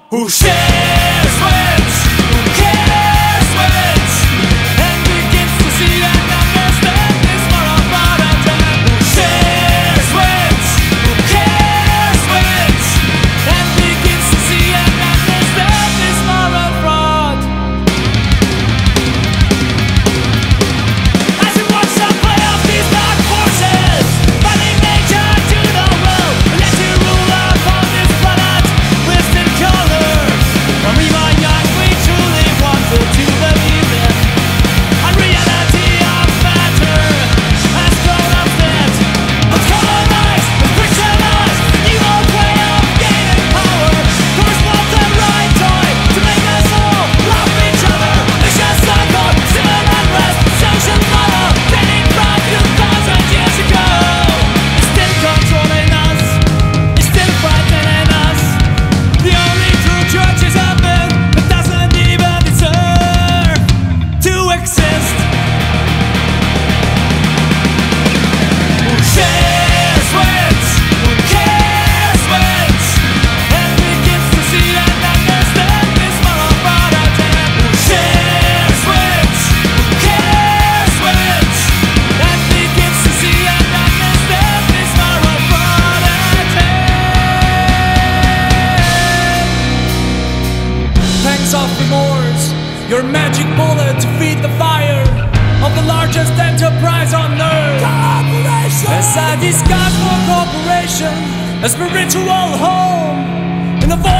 Who shares wins, who cares wins, and begins to see and understand this moral paradigm. Who shares wins, who cares wins, and begins to see and understand this moral fraud. As you watch the play of these dark forces, fighting nature to the will, let you rule upon this planet, twist and color. When we were young, we truly wanted to believe in unreality of matter has grown up dead. But colonized, but Christianized, evil way of gaining power. First want the right toy to make us all love each other. Vicious cycle, civil unrest, social model dating from 2,000 years ago. It's still controlling us, it's still frightening us. The only true church is a myth that doesn't even deserve to exist. Who shares wins, who cares wins, and begins to see and understand this moral paradigm. Who shares wins, who cares wins, and begins to see and understand this moral paradigm. Pangs of remorse, your magic bullet to feed the fire of the largest enterprise on earth. As I discuss for corporation, a spiritual home in the void